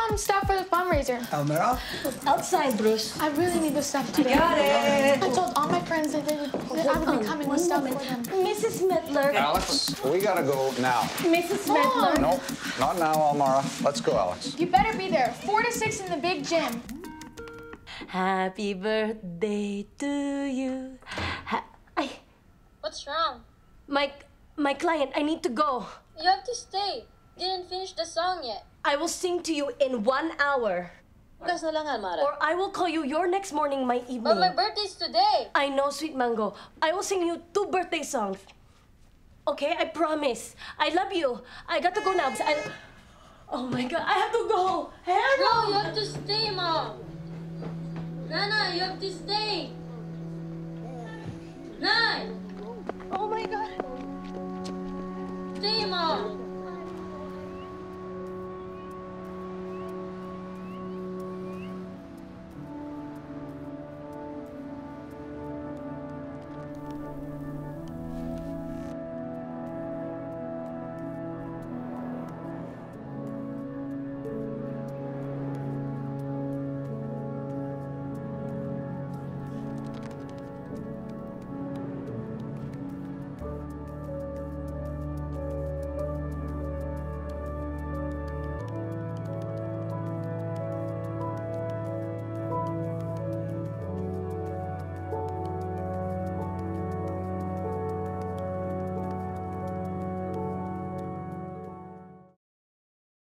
some stuff for the fundraiser. Elmira? Outside, Bruce. I really need the stuff today. Got it. I told all my friends that I would be coming with stuff for them. Mrs. Mettler. Alex, we gotta go now. Mrs. Mettler. Nope, not now, Almara. Let's go, Alex. You better be there. 4 to 6 in the big gym. Happy birthday to you. What's wrong? My client, I need to go. You have to stay. Didn't finish the song yet. I will sing to you in 1 hour. Bukas na lang, Almara. Or I will call you your next morning, my evening. But my birthday's today. I know, Sweet Mango. I will sing you 2 birthday songs. Okay, I promise. I love you. I got to go now. Oh my God, I have to go. Hello. No, you have to stay, Mom. Nana, you have to stay. Nay.